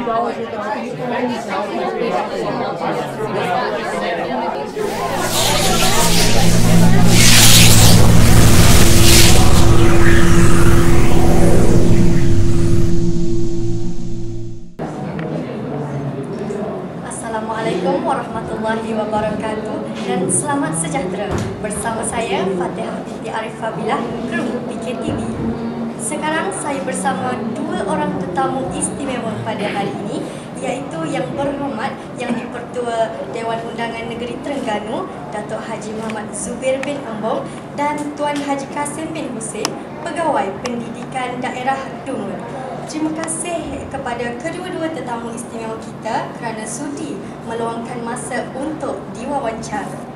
Assalamualaikum warahmatullahi wabarakatuh dan selamat sejahtera. Bersama saya Fatihah binti Arifah Billah, kru PKTV. Sekarang saya bersama dua orang tetamu istimewa pada hari ini, iaitu Yang Berhormat Yang di-Pertua Dewan Undangan Negeri Terengganu, Datuk Haji Muhammad Zubir bin Embong, dan Tuan Haji Kasim bin Hussein, Pegawai Pendidikan Daerah Dungun. Terima kasih kepada kedua-dua tetamu istimewa kita kerana sudi meluangkan masa untuk diwawancara.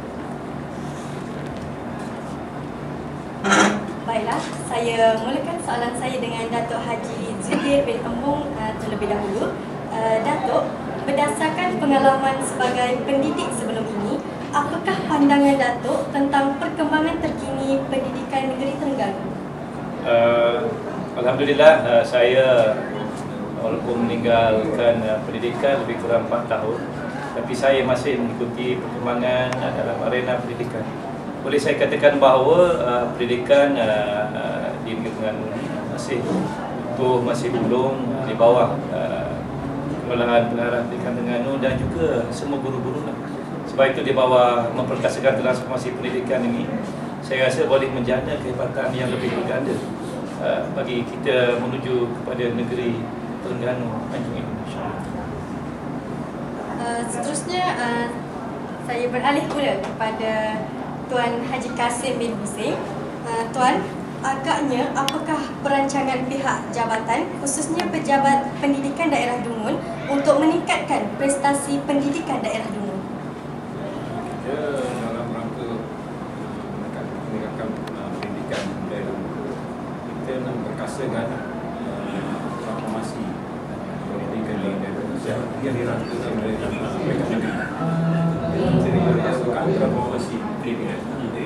Baiklah, saya mulakan soalan saya dengan Datuk Haji Zubir bin Embong terlebih dahulu. Datuk, berdasarkan pengalaman sebagai pendidik sebelum ini, apakah pandangan Datuk tentang perkembangan terkini pendidikan negeri Terengganu? Alhamdulillah, saya walaupun meninggalkan pendidikan lebih kurang 4 tahun, tapi saya masih mengikuti perkembangan dalam arena pendidikan. Boleh saya katakan bahawa pendidikan di negeri Terengganu masih utuh, masih belum di bawah pengelolaan pengarah pendidikan Terengganu dan juga semua guru-guru. Sebab itu di bawah memperkasakan transformasi pendidikan ini, saya rasa boleh menjana kehebatan yang lebih berganda bagi kita menuju kepada negeri Terengganu Anjung Indonesia. Seterusnya, saya beralih pula kepada Tuan Haji Kasim bin Hussein. Tuan, agaknya apakah perancangan pihak jabatan, khususnya Pejabat Pendidikan Daerah Dungun, untuk meningkatkan prestasi pendidikan daerah Dungun? Kita dalam rangka meningkatkan pendidikan daerah Dungun, kita nak berkasakan transformasi pendidikan di daerah yang dirangkakan oleh mereka negeri. Jadi berdasarkan transformasi pendidikan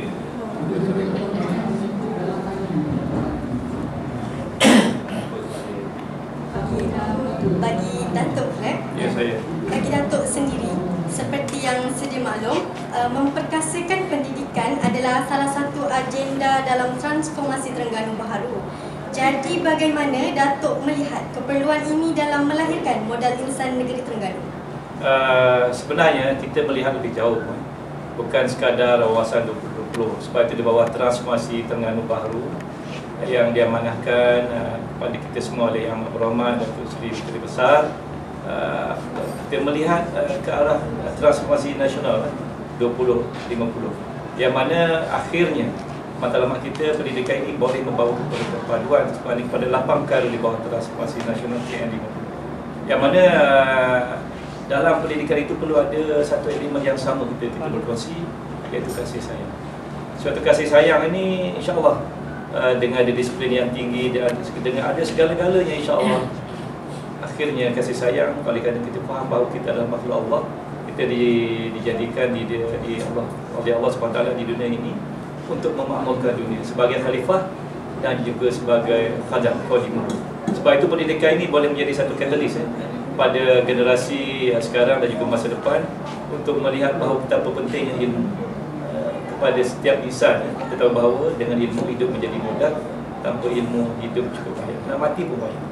bagi Datuk Ya, saya. Bagi Datuk sendiri, seperti yang sedia maklum, memperkasakan pendidikan adalah salah satu agenda dalam transformasi Terengganu Baharu. Jadi bagaimana Datuk melihat keperluan ini dalam melahirkan modal insan negeri Terengganu? Sebenarnya kita melihat lebih jauh, bukan sekadar wawasan 2020. Sebab itu di bawah transformasi Terengganu Baharu yang diamanahkan kepada kita semua oleh Yang Berhormat Datuk Seri Menteri Besar, kita melihat ke arah transformasi nasional 2050, yang mana akhirnya matlamat kita pendidikan ini boleh membawa kepada perpaduan kepada 8 perkara di bawah transformasi nasional TN50, yang mana dalam pendidikan itu perlu ada satu elemen yang sama kita berkongsi, iaitu kasih sayang. Suatu kasih sayang ini insya-Allah dengan ada disiplin yang tinggi, dengan ada segala-galanya, insya-Allah akhirnya kasih sayang, oleh kerana kita faham bahawa kita adalah makhluk Allah, kita dijadikan oleh Allah SWT di dunia ini untuk memakmurkan dunia sebagai khalifah dan juga sebagai khadam qadim. Sebab itu pendidikan ini boleh menjadi satu katalis pada generasi sekarang dan juga masa depan untuk melihat bahawa betapa pentingnya ilmu kepada setiap insan. Kita tahu bahawa dengan ilmu hidup menjadi mudah, tanpa ilmu hidup cukup payah, nak mati pun payah.